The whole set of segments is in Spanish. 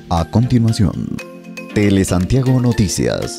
A continuación, Telesantiago Noticias.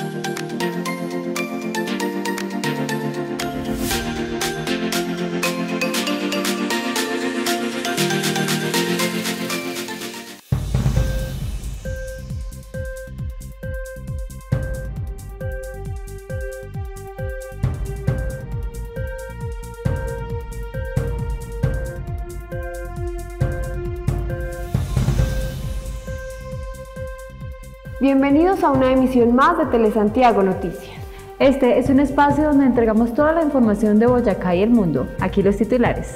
Bienvenidos a una emisión más de Telesantiago Noticias. Este es un espacio donde entregamos toda la información de Boyacá y el mundo. Aquí los titulares.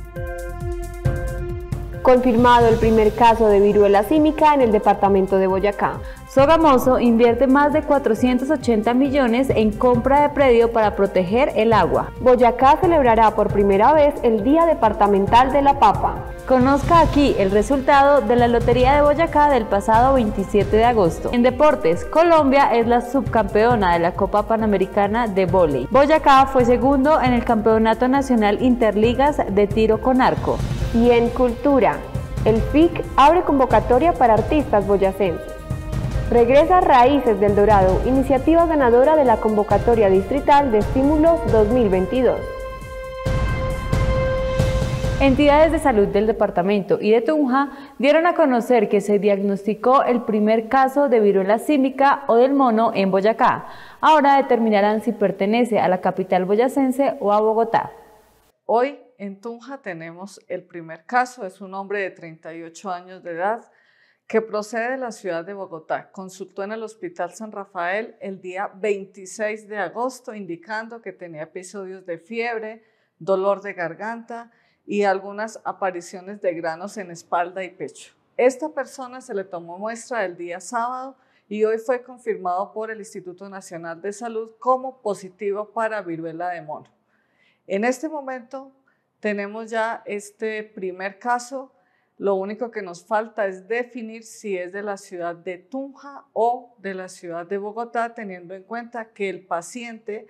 Confirmado el primer caso de viruela símica en el departamento de Boyacá. Sogamoso invierte más de 480 millones en compra de predio para proteger el agua. Boyacá celebrará por primera vez el Día Departamental de la Papa. Conozca aquí el resultado de la Lotería de Boyacá del pasado 27 de agosto. En deportes, Colombia es la subcampeona de la Copa Panamericana de Vóley. Boyacá fue segundo en el Campeonato Nacional Interligas de Tiro con Arco. Y en cultura, el FIC abre convocatoria para artistas boyacenses. Regresa Raíces del Dorado, iniciativa ganadora de la convocatoria distrital de estímulos 2022. Entidades de salud del departamento y de Tunja dieron a conocer que se diagnosticó el primer caso de viruela símica o del mono en Boyacá. Ahora determinarán si pertenece a la capital boyacense o a Bogotá. Hoy en Tunja tenemos el primer caso, es un hombre de 38 años de edad que procede de la ciudad de Bogotá. Consultó en el Hospital San Rafael el día 26 de agosto indicando que tenía episodios de fiebre, dolor de garganta y algunas apariciones de granos en espalda y pecho. Esta persona se le tomó muestra el día sábado y hoy fue confirmado por el Instituto Nacional de Salud como positivo para viruela de mono. En este momento tenemos ya este primer caso. Lo único que nos falta es definir si es de la ciudad de Tunja o de la ciudad de Bogotá, teniendo en cuenta que el paciente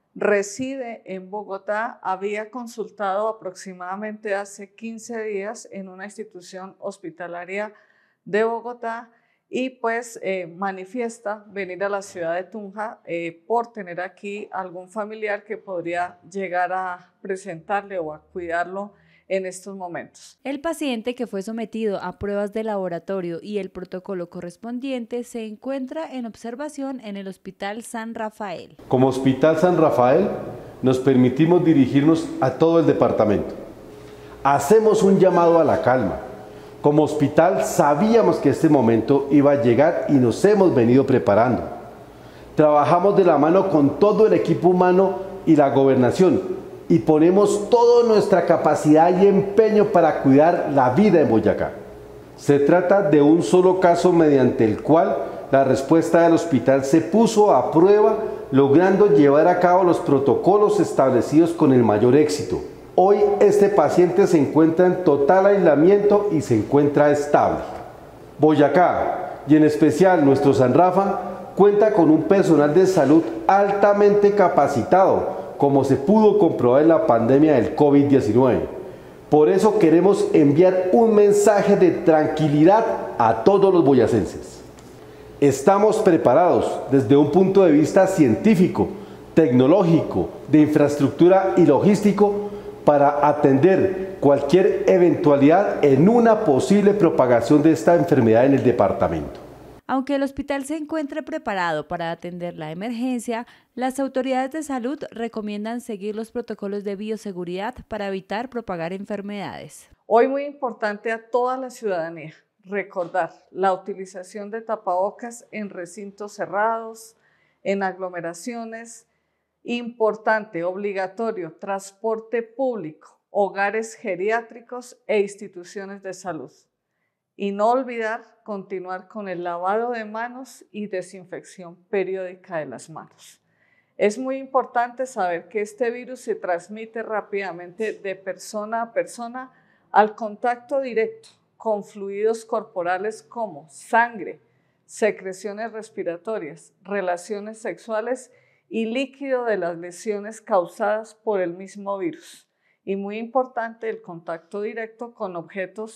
reside en Bogotá, había consultado aproximadamente hace 15 días en una institución hospitalaria de Bogotá y pues manifiesta venir a la ciudad de Tunja por tener aquí algún familiar que podría llegar a presentarle o a cuidarlo en estos momentos. El paciente, que fue sometido a pruebas de laboratorio y el protocolo correspondiente, se encuentra en observación en el Hospital San Rafael. Como Hospital San Rafael, nos permitimos dirigirnos a todo el departamento. Hacemos un llamado a la calma. Como hospital sabíamos que este momento iba a llegar y nos hemos venido preparando. Trabajamos de la mano con todo el equipo humano y la gobernación, y ponemos toda nuestra capacidad y empeño para cuidar la vida en Boyacá. Se trata de un solo caso mediante el cual la respuesta del hospital se puso a prueba, logrando llevar a cabo los protocolos establecidos con el mayor éxito. Hoy este paciente se encuentra en total aislamiento y se encuentra estable. Boyacá, y en especial nuestro San Rafa, cuenta con un personal de salud altamente capacitado, como se pudo comprobar en la pandemia del COVID-19. Por eso queremos enviar un mensaje de tranquilidad a todos los boyacenses. Estamos preparados desde un punto de vista científico, tecnológico, de infraestructura y logístico para atender cualquier eventualidad en una posible propagación de esta enfermedad en el departamento. Aunque el hospital se encuentre preparado para atender la emergencia, las autoridades de salud recomiendan seguir los protocolos de bioseguridad para evitar propagar enfermedades. Hoy muy importante a toda la ciudadanía recordar la utilización de tapabocas en recintos cerrados, en aglomeraciones, importante, obligatorio, transporte público, hogares geriátricos e instituciones de salud. Y no olvidar continuar con el lavado de manos y desinfección periódica de las manos. Es muy importante saber que este virus se transmite rápidamente de persona a persona al contacto directo con fluidos corporales como sangre, secreciones respiratorias, relaciones sexuales y líquido de las lesiones causadas por el mismo virus. Y muy importante el contacto directo con objetos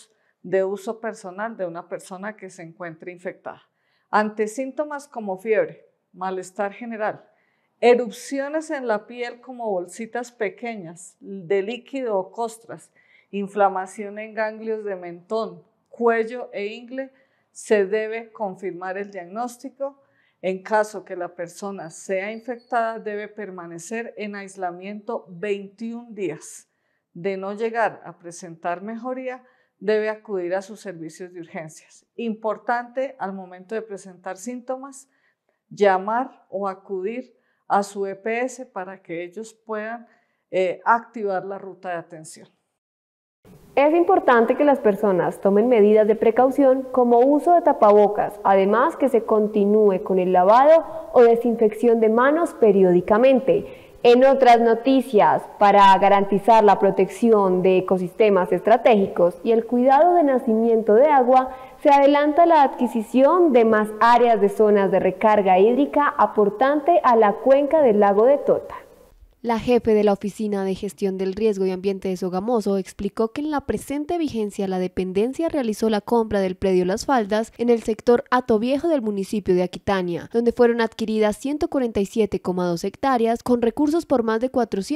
de uso personal de una persona que se encuentre infectada. Ante síntomas como fiebre, malestar general, erupciones en la piel como bolsitas pequeñas de líquido o costras, inflamación en ganglios de mentón, cuello e ingle, se debe confirmar el diagnóstico. En caso que la persona sea infectada, debe permanecer en aislamiento 21 días. De no llegar a presentar mejoría, debe acudir a sus servicios de urgencias. Importante al momento de presentar síntomas, llamar o acudir a su EPS para que ellos puedan activar la ruta de atención. Es importante que las personas tomen medidas de precaución como uso de tapabocas, además que se continúe con el lavado o desinfección de manos periódicamente. En otras noticias, para garantizar la protección de ecosistemas estratégicos y el cuidado de nacimiento de agua, se adelanta la adquisición de más áreas de zonas de recarga hídrica aportante a la cuenca del lago de Tota. La jefe de la Oficina de Gestión del Riesgo y Ambiente de Sogamoso explicó que en la presente vigencia la dependencia realizó la compra del predio Las Faldas en el sector Hatoviejo del municipio de Aquitania, donde fueron adquiridas 147,2 hectáreas con recursos por más de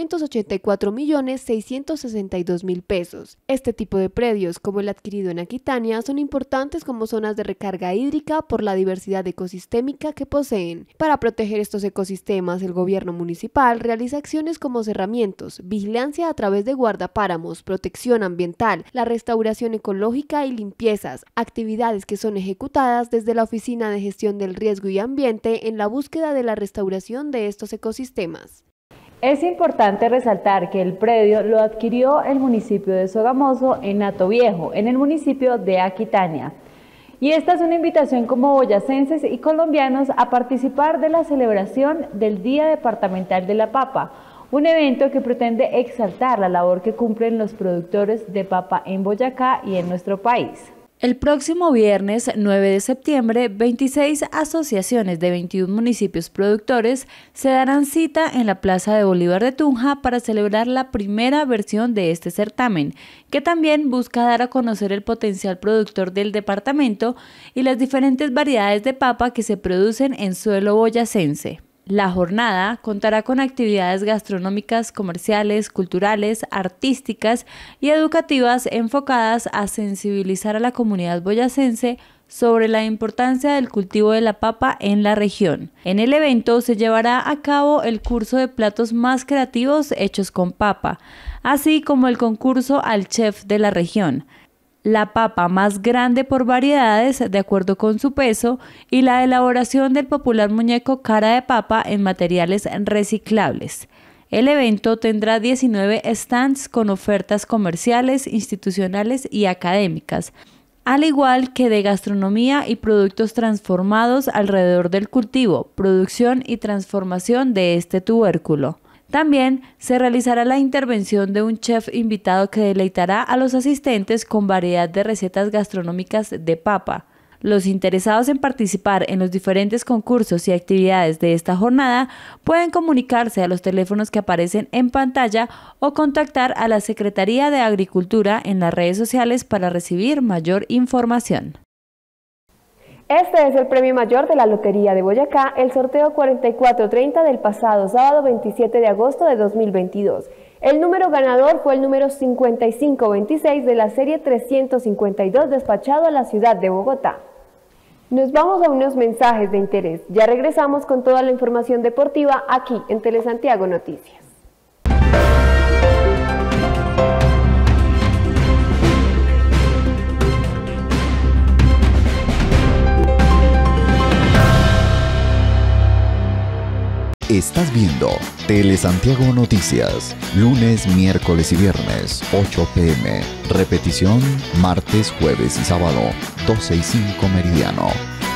484.662.000 pesos. Este tipo de predios, como el adquirido en Aquitania, son importantes como zonas de recarga hídrica por la diversidad ecosistémica que poseen. Para proteger estos ecosistemas, el gobierno municipal realiza acciones como cerramientos, vigilancia a través de guardapáramos, protección ambiental, la restauración ecológica y limpiezas, actividades que son ejecutadas desde la Oficina de Gestión del Riesgo y Ambiente en la búsqueda de la restauración de estos ecosistemas. Es importante resaltar que el predio lo adquirió el municipio de Sogamoso en Hatoviejo, en el municipio de Aquitania. Y esta es una invitación como boyacenses y colombianos a participar de la celebración del Día Departamental de la Papa, un evento que pretende exaltar la labor que cumplen los productores de papa en Boyacá y en nuestro país. El próximo viernes 9 de septiembre, 26 asociaciones de 21 municipios productores se darán cita en la Plaza de Bolívar de Tunja para celebrar la primera versión de este certamen, que también busca dar a conocer el potencial productor del departamento y las diferentes variedades de papa que se producen en suelo boyacense. La jornada contará con actividades gastronómicas, comerciales, culturales, artísticas y educativas enfocadas a sensibilizar a la comunidad boyacense sobre la importancia del cultivo de la papa en la región. En el evento se llevará a cabo el curso de platos más creativos hechos con papa, así como el concurso al chef de la región, la papa más grande por variedades de acuerdo con su peso y la elaboración del popular muñeco cara de papa en materiales reciclables. El evento tendrá 19 stands con ofertas comerciales, institucionales y académicas, al igual que de gastronomía y productos transformados alrededor del cultivo, producción y transformación de este tubérculo. También se realizará la intervención de un chef invitado que deleitará a los asistentes con variedad de recetas gastronómicas de papa. Los interesados en participar en los diferentes concursos y actividades de esta jornada pueden comunicarse a los teléfonos que aparecen en pantalla o contactar a la Secretaría de Agricultura en las redes sociales para recibir mayor información. Este es el premio mayor de la Lotería de Boyacá, el sorteo 4430 del pasado sábado 27 de agosto de 2022. El número ganador fue el número 5526 de la serie 352 despachado a la ciudad de Bogotá. Nos vamos a unos mensajes de interés. Ya regresamos con toda la información deportiva aquí en Telesantiago Noticias. Estás viendo Telesantiago Noticias, lunes, miércoles y viernes, 8 p.m. Repetición, martes, jueves y sábado, 12 y 5 meridiano.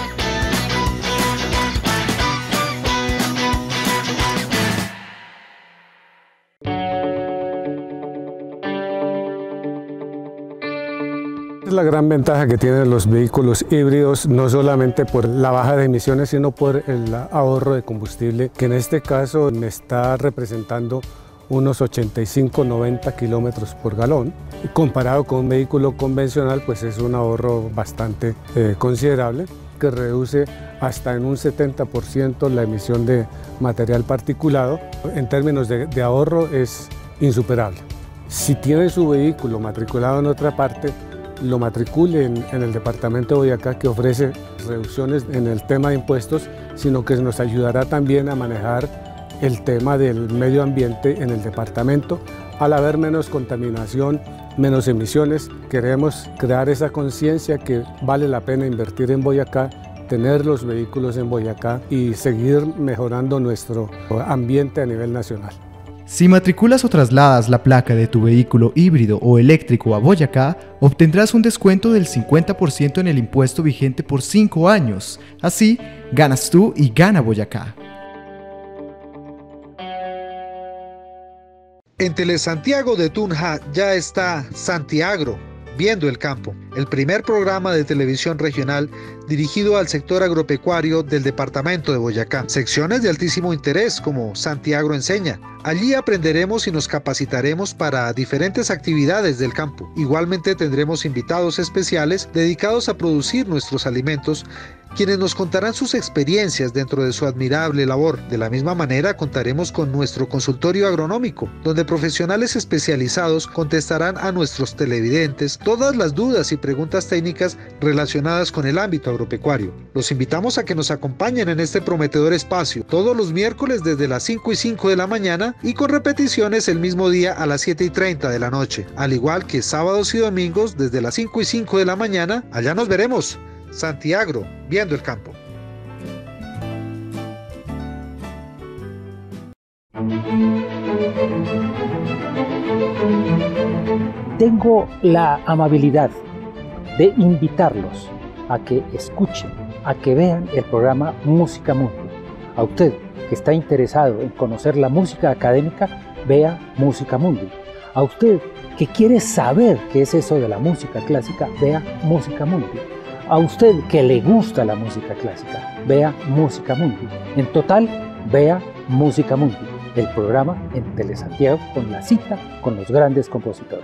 Es la gran ventaja que tienen los vehículos híbridos, no solamente por la baja de emisiones, sino por el ahorro de combustible, que en este caso me está representando unos 85-90 kilómetros por galón. Y comparado con un vehículo convencional, pues es un ahorro bastante considerable, que reduce hasta en un 70% la emisión de material particulado. En términos de ahorro es insuperable. Si tiene su vehículo matriculado en otra parte, lo matricule en el departamento de Boyacá, que ofrece reducciones en el tema de impuestos, sino que nos ayudará también a manejar el tema del medio ambiente en el departamento. Al haber menos contaminación, menos emisiones, queremos crear esa conciencia que vale la pena invertir en Boyacá, tener los vehículos en Boyacá y seguir mejorando nuestro ambiente a nivel nacional. Si matriculas o trasladas la placa de tu vehículo híbrido o eléctrico a Boyacá, obtendrás un descuento del 50% en el impuesto vigente por 5 años. Así, ganas tú y gana Boyacá. En Telesantiago de Tunja ya está Santiagro, Viendo el Campo, el primer programa de televisión regional dirigido al sector agropecuario del departamento de Boyacá. Secciones de altísimo interés como Santiagro Enseña. Allí aprenderemos y nos capacitaremos para diferentes actividades del campo. Igualmente tendremos invitados especiales dedicados a producir nuestros alimentos, quienes nos contarán sus experiencias dentro de su admirable labor. De la misma manera contaremos con nuestro consultorio agronómico, donde profesionales especializados contestarán a nuestros televidentes todas las dudas y preguntas técnicas relacionadas con el ámbito agropecuario. Los invitamos a que nos acompañen en este prometedor espacio todos los miércoles desde las 5:05 de la mañana y con repeticiones el mismo día a las 7:30 de la noche, al igual que sábados y domingos desde las 5:05 de la mañana. Allá nos veremos. Santiagro, Viendo el Campo. Tengo la amabilidad de invitarlos a que escuchen, a que vean el programa Música Mundi. A usted que está interesado en conocer la música académica, vea Música Mundi. A usted que quiere saber qué es eso de la música clásica, vea Música Mundi. A usted que le gusta la música clásica, vea Música Mundi. En total, vea Música Mundi, el programa en Telesantiago con la cita con los grandes compositores.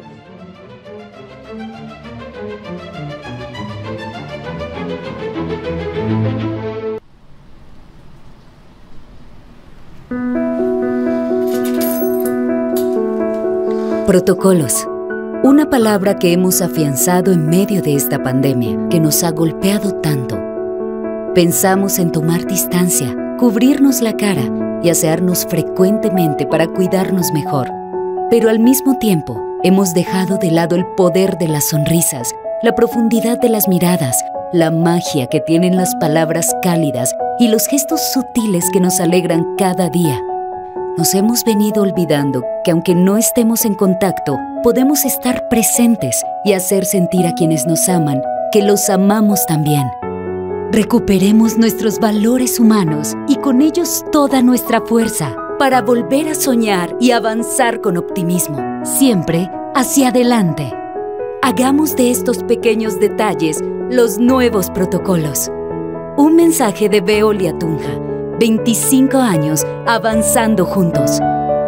Protocolos. Una palabra que hemos afianzado en medio de esta pandemia que nos ha golpeado tanto. Pensamos en tomar distancia, cubrirnos la cara y asearnos frecuentemente para cuidarnos mejor. Pero al mismo tiempo, hemos dejado de lado el poder de las sonrisas, la profundidad de las miradas, la magia que tienen las palabras cálidas y los gestos sutiles que nos alegran cada día. Nos hemos venido olvidando que aunque no estemos en contacto, podemos estar presentes y hacer sentir a quienes nos aman que los amamos también. Recuperemos nuestros valores humanos y con ellos toda nuestra fuerza para volver a soñar y avanzar con optimismo, siempre hacia adelante. Hagamos de estos pequeños detalles los nuevos protocolos. Un mensaje de Veolia Tunja. 25 años avanzando juntos.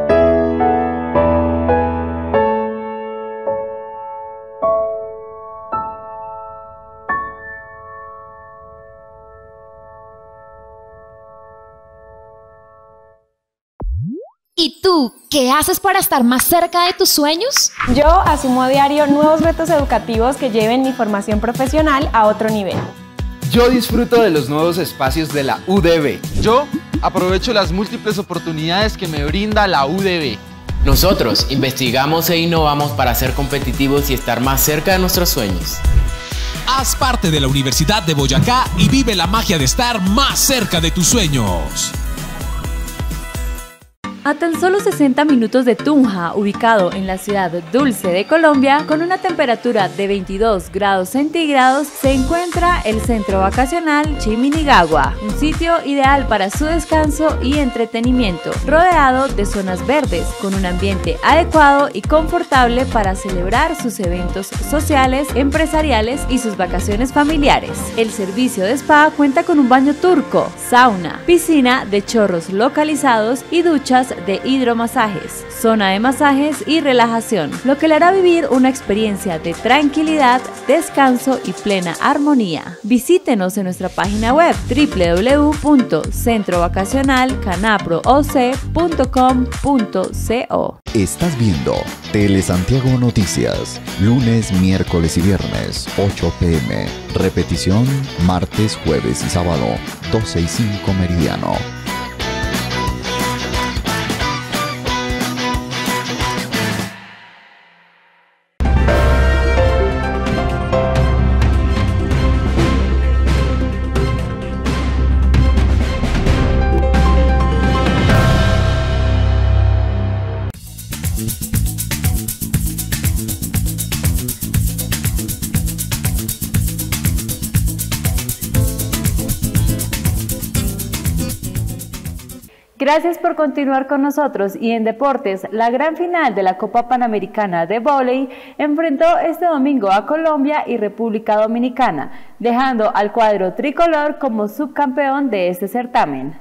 ¿Y tú, qué haces para estar más cerca de tus sueños? Yo asumo a diario nuevos retos educativos que lleven mi formación profesional a otro nivel. Yo disfruto de los nuevos espacios de la UDB. Yo aprovecho las múltiples oportunidades que me brinda la UDB. Nosotros investigamos e innovamos para ser competitivos y estar más cerca de nuestros sueños. Haz parte de la Universidad de Boyacá y vive la magia de estar más cerca de tus sueños. A tan solo 60 minutos de Tunja, ubicado en la ciudad dulce de Colombia, con una temperatura de 22 grados centígrados, se encuentra el centro vacacional Chiminigagua, un sitio ideal para su descanso y entretenimiento, rodeado de zonas verdes, con un ambiente adecuado y confortable para celebrar sus eventos sociales, empresariales y sus vacaciones familiares. El servicio de spa cuenta con un baño turco, sauna, piscina de chorros localizados y duchas de hidromasajes, zona de masajes y relajación, lo que le hará vivir una experiencia de tranquilidad, descanso y plena armonía. Visítenos en nuestra página web www.centrovacacionalcanaprooc.com.co. Estás viendo Telesantiago Noticias, lunes, miércoles y viernes, 8 p.m. Repetición, martes, jueves y sábado, 12 y 5 meridiano. Gracias por continuar con nosotros. Y en deportes, la gran final de la Copa Panamericana de Vóley enfrentó este domingo a Colombia y República Dominicana, dejando al cuadro tricolor como subcampeón de este certamen.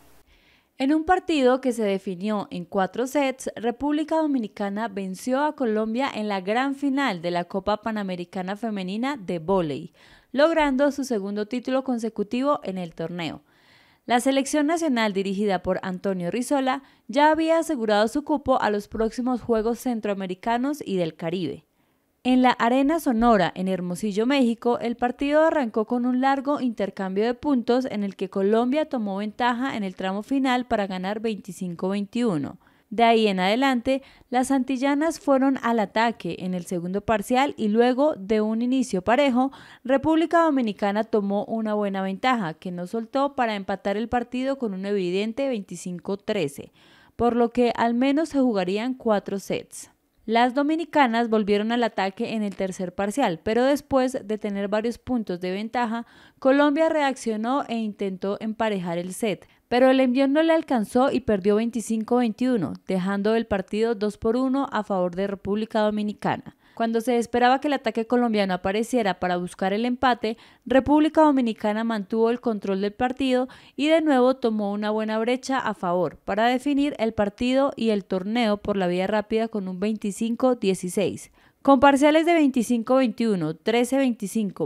En un partido que se definió en 4 sets, República Dominicana venció a Colombia en la gran final de la Copa Panamericana Femenina de Vóley, logrando su segundo título consecutivo en el torneo. La selección nacional dirigida por Antonio Rizola ya había asegurado su cupo a los próximos Juegos Centroamericanos y del Caribe. En la Arena Sonora, en Hermosillo, México, el partido arrancó con un largo intercambio de puntos en el que Colombia tomó ventaja en el tramo final para ganar 25-21. De ahí en adelante, las antillanas fueron al ataque en el segundo parcial y luego de un inicio parejo, República Dominicana tomó una buena ventaja que no soltó para empatar el partido con un evidente 25-13, por lo que al menos se jugarían 4 sets. Las dominicanas volvieron al ataque en el tercer parcial, pero después de tener varios puntos de ventaja, Colombia reaccionó e intentó emparejar el set, pero el envión no le alcanzó y perdió 25-21, dejando el partido 2-1 a favor de República Dominicana. Cuando se esperaba que el ataque colombiano apareciera para buscar el empate, República Dominicana mantuvo el control del partido y de nuevo tomó una buena brecha a favor para definir el partido y el torneo por la vía rápida con un 25-16. Con parciales de 25-21, 13-25,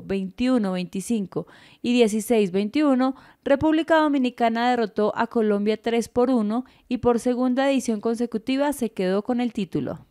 21-25 y 16-21, República Dominicana derrotó a Colombia 3-1 y por segunda edición consecutiva se quedó con el título.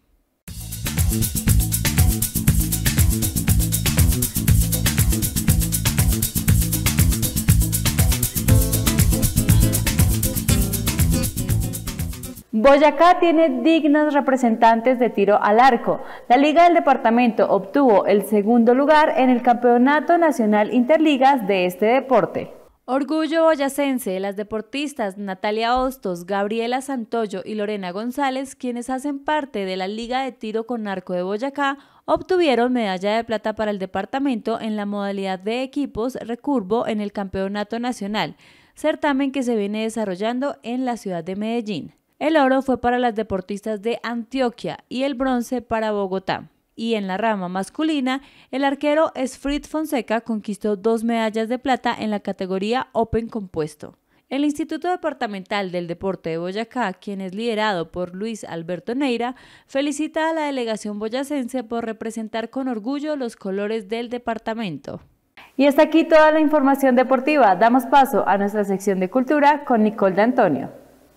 Boyacá tiene dignos representantes de tiro al arco. La Liga del Departamento obtuvo el segundo lugar en el Campeonato Nacional Interligas de este deporte. Orgullo boyacense, las deportistas Natalia Hostos, Gabriela Santoyo y Lorena González, quienes hacen parte de la Liga de Tiro con Arco de Boyacá, obtuvieron medalla de plata para el departamento en la modalidad de equipos recurvo en el Campeonato Nacional, certamen que se viene desarrollando en la ciudad de Medellín. El oro fue para las deportistas de Antioquia y el bronce para Bogotá. Y en la rama masculina, el arquero Esfrit Fonseca conquistó 2 medallas de plata en la categoría Open Compuesto. El Instituto Departamental del Deporte de Boyacá, quien es liderado por Luis Alberto Neira, felicita a la delegación boyacense por representar con orgullo los colores del departamento. Y hasta aquí toda la información deportiva. Damos paso a nuestra sección de cultura con Nicole de Antonio.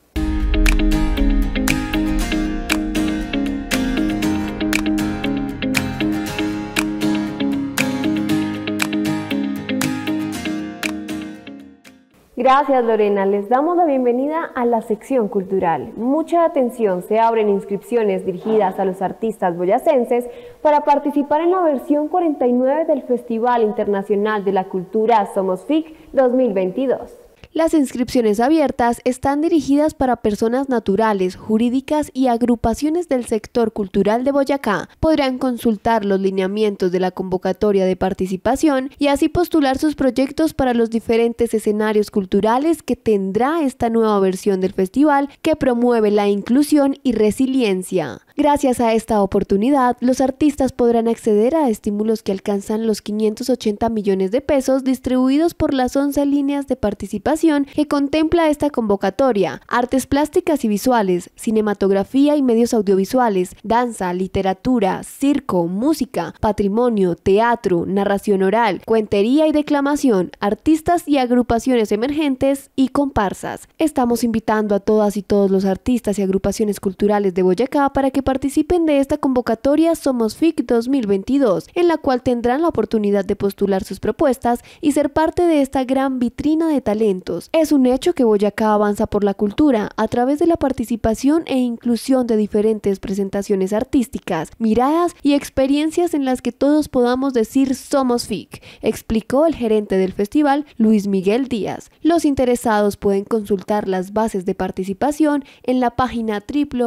Gracias, Lorena. Les damos la bienvenida a la sección cultural. Mucha atención, se abren inscripciones dirigidas a los artistas boyacenses para participar en la versión 49 del Festival Internacional de la Cultura Somos FIC 2022. Las inscripciones abiertas están dirigidas para personas naturales, jurídicas y agrupaciones del sector cultural de Boyacá. Podrán consultar los lineamientos de la convocatoria de participación y así postular sus proyectos para los diferentes escenarios culturales que tendrá esta nueva versión del festival que promueve la inclusión y resiliencia. Gracias a esta oportunidad, los artistas podrán acceder a estímulos que alcanzan los 580 millones de pesos distribuidos por las 11 líneas de participación que contempla esta convocatoria: artes plásticas y visuales, cinematografía y medios audiovisuales, danza, literatura, circo, música, patrimonio, teatro, narración oral, cuentería y declamación, artistas y agrupaciones emergentes y comparsas. Estamos invitando a todas y todos los artistas y agrupaciones culturales de Boyacá para que participen de esta convocatoria Somos FIC 2022, en la cual tendrán la oportunidad de postular sus propuestas y ser parte de esta gran vitrina de talentos. Es un hecho que Boyacá avanza por la cultura a través de la participación e inclusión de diferentes presentaciones artísticas, miradas y experiencias en las que todos podamos decir Somos FIC, explicó el gerente del festival, Luis Miguel Díaz. Los interesados pueden consultar las bases de participación en la página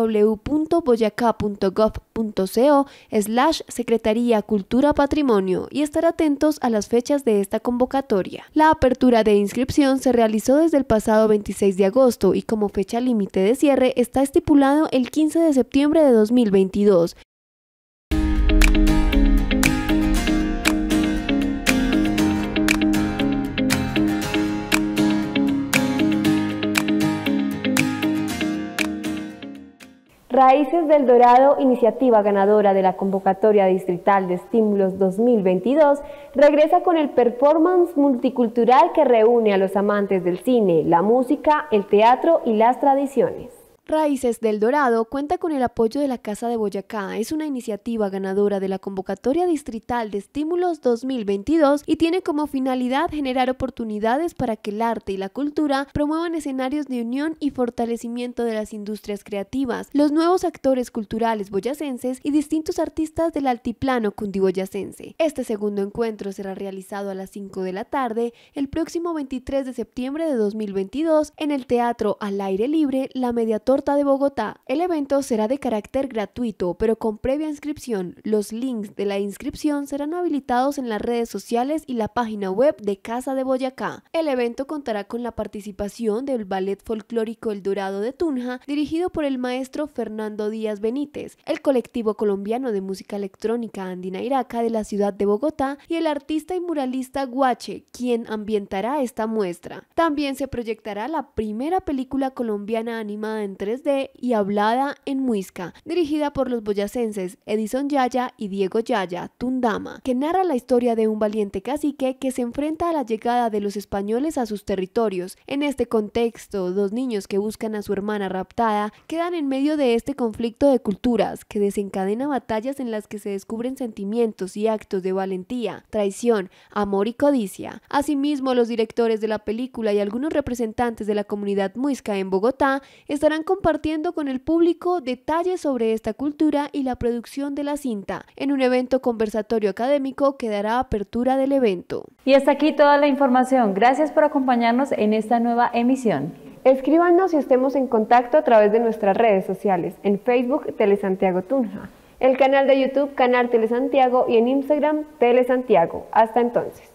www.boyacá.gov.co/Secretaría Cultura Patrimonio y estar atentos a las fechas de esta convocatoria. La apertura de inscripción se realizó desde el pasado 26 de agosto y como fecha límite de cierre está estipulado el 15 de septiembre de 2022. Raíces del Dorado, iniciativa ganadora de la convocatoria distrital de estímulos 2022, regresa con el performance multicultural que reúne a los amantes del cine, la música, el teatro y las tradiciones. Raíces del Dorado cuenta con el apoyo de la Casa de Boyacá, es una iniciativa ganadora de la convocatoria distrital de estímulos 2022 y tiene como finalidad generar oportunidades para que el arte y la cultura promuevan escenarios de unión y fortalecimiento de las industrias creativas, los nuevos actores culturales boyacenses y distintos artistas del altiplano cundiboyacense. Este segundo encuentro será realizado a las 5 de la tarde el próximo 23 de septiembre de 2022 en el Teatro al Aire Libre La Mediatorta de Bogotá. El evento será de carácter gratuito, pero con previa inscripción. Los links de la inscripción serán habilitados en las redes sociales y la página web de Casa de Boyacá. El evento contará con la participación del Ballet Folclórico El Dorado de Tunja, dirigido por el maestro Fernando Díaz Benítez, el colectivo colombiano de música electrónica Andina Iraca de la ciudad de Bogotá y el artista y muralista Guache, quien ambientará esta muestra. También se proyectará la primera película colombiana animada en 3D y hablada en muisca, dirigida por los boyacenses Edison Yaya y Diego Yaya Tundama, que narra la historia de un valiente cacique que se enfrenta a la llegada de los españoles a sus territorios. En este contexto, dos niños que buscan a su hermana raptada quedan en medio de este conflicto de culturas que desencadena batallas en las que se descubren sentimientos y actos de valentía, traición, amor y codicia. Asimismo, los directores de la película y algunos representantes de la comunidad muisca en Bogotá estarán compartiendo con el público detalles sobre esta cultura y la producción de la cinta, en un evento conversatorio académico que dará apertura del evento. Y hasta aquí toda la información. Gracias por acompañarnos en esta nueva emisión. Escríbanos y estemos en contacto a través de nuestras redes sociales, en Facebook Telesantiago Tunja, el canal de YouTube Canal Telesantiago y en Instagram Telesantiago. Hasta entonces.